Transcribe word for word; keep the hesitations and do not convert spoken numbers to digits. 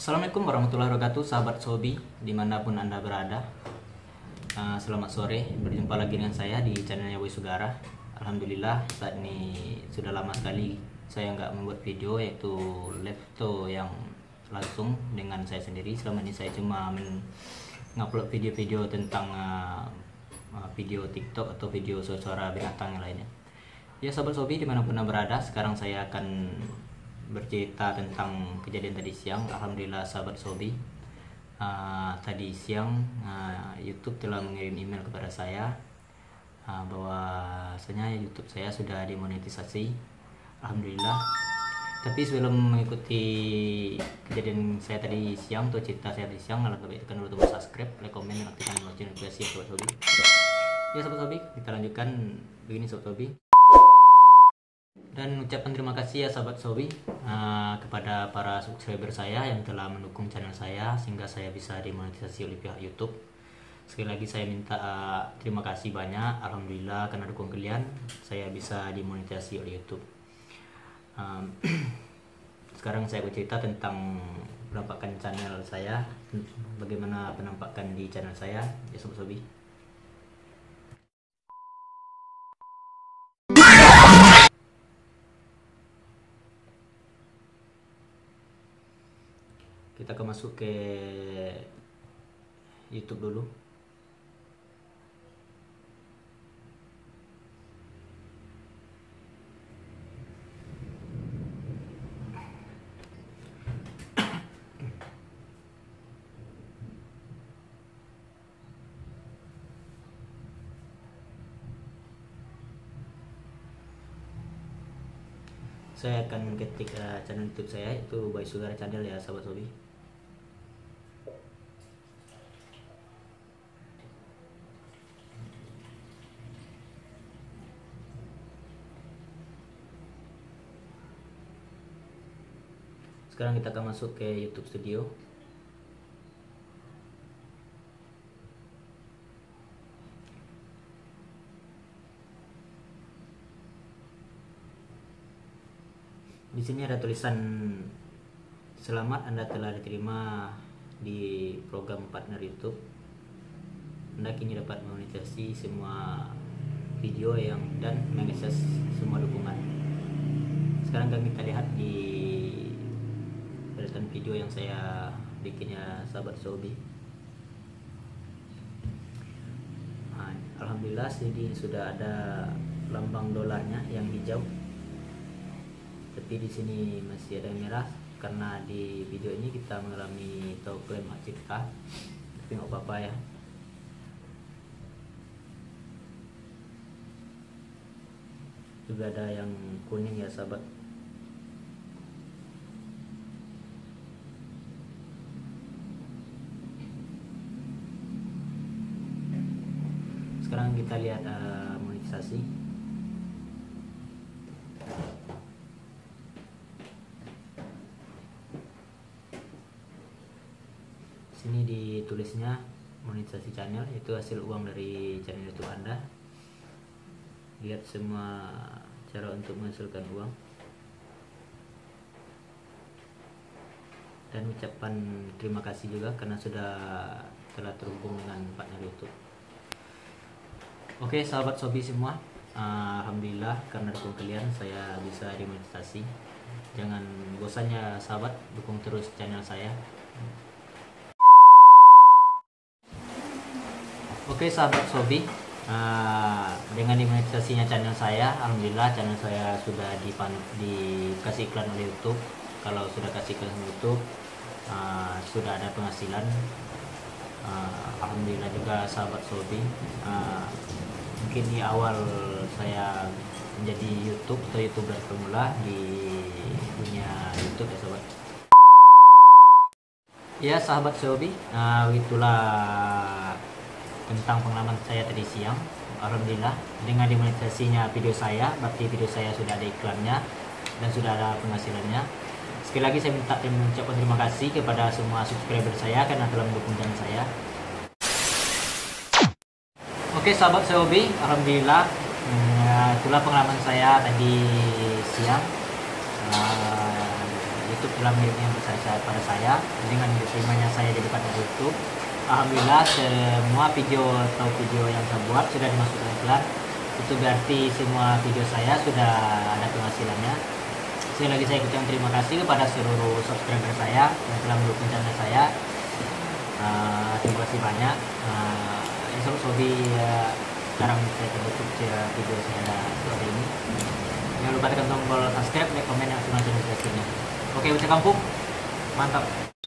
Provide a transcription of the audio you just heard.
Assalamualaikum warahmatullahi wabarakatuh, sahabat Sobi dimanapun anda berada. Uh, selamat sore, berjumpa lagi dengan saya di channelnya Boy Sugara. Alhamdulillah saat ini sudah lama sekali saya nggak membuat video, yaitu live to yang langsung dengan saya sendiri. Selama ini saya cuma mengupload video-video tentang uh, video TikTok atau video suara binatang yang lainnya. Ya sahabat Sobi dimanapun anda berada, sekarang saya akan bercerita tentang kejadian tadi siang. Alhamdulillah sahabat Sobi, uh, tadi siang uh, YouTube telah mengirim email kepada saya uh, bahwasanya YouTube saya sudah dimonetisasi. Alhamdulillah. Tapi sebelum mengikuti kejadian saya tadi siang atau cerita saya tadi siang, tekan dulu tombol subscribe, like, komen, dan aktifkan lonceng notifikasi ya sahabat Sobi. Ya sahabat Sobi, kita lanjutkan begini sahabat Sobi. Dan ucapkan terima kasih ya sahabat Sobi uh, kepada para subscriber saya yang telah mendukung channel saya sehingga saya bisa dimonetisasi oleh pihak YouTube. Sekali lagi saya minta uh, terima kasih banyak. Alhamdulillah karena dukung kalian saya bisa dimonetisasi oleh YouTube. um, Sekarang saya bercerita tentang penampakan channel saya, bagaimana penampakan di channel saya ya sahabat Sobi. Kita akan masuk ke YouTube dulu. Saya akan ketik uh, channel YouTube saya, itu Boy Sugara Channel ya sahabat Sobi. Sekarang kita akan masuk ke YouTube Studio. Di sini ada tulisan selamat Anda telah diterima di program partner YouTube. Anda kini dapat monetisasi semua video yang dan mengakses semua dukungan. Sekarang kita lihat di deretan video yang saya bikin ya sahabat Sobi. Nah, alhamdulillah sini sudah ada lambang dolarnya yang hijau. Tapi di sini masih ada yang merah karena di video ini kita mengalami atau klaim hak cipta. Tapi nggak apa-apa ya. Juga ada yang kuning ya sahabat. Sekarang kita lihat uh, monetisasi. Sini ditulisnya monetisasi channel, itu hasil uang dari channel YouTube Anda. Lihat semua cara untuk menghasilkan uang. Dan ucapan terima kasih juga karena sudah telah terhubung dengan partner YouTube. Oke sahabat Sobi semua, uh, alhamdulillah karena dukung kalian saya bisa dimonetisasi. Jangan bosannya sahabat, dukung terus channel saya. Oke sahabat Sobi, uh, dengan dimonetisasinya channel saya, alhamdulillah channel saya sudah dipan dikasih iklan oleh YouTube. Kalau sudah kasih iklan oleh YouTube, uh, sudah ada penghasilan. Uh, alhamdulillah juga sahabat Sobi. Uh, mungkin di awal saya menjadi YouTube atau YouTuber pemula di dunia YouTube ya sahabat. Ya sahabat Sobi, uh, itulah tentang pengalaman saya tadi siang. Alhamdulillah dengan dimonetisasinya video saya, berarti video saya sudah ada iklannya dan sudah ada penghasilannya. Sekali lagi saya minta mengucapkan terima kasih kepada semua subscriber saya karena telah mendukung channel saya. Oke sahabat Sobi, alhamdulillah hmm, itulah pengalaman saya tadi siang. Uh, YouTube telah mengirimnya besar pada saya dengan diterimanya saya jadi partner YouTube. Alhamdulillah semua video atau video yang saya buat sudah dimasukkan iklan. Itu berarti semua video saya sudah ada penghasilannya. Sekali lagi saya ucapkan terima kasih kepada seluruh subscriber saya yang telah mendukung channel saya. Uh, terima kasih banyak. Uh, ya sobat Sobi, uh, sekarang saya akan tutup video saya hari ini. Jangan lupa tekan tombol subscribe, like, komen, dan aktifkan notifikasinya. Oke, ucap kampung, mantap.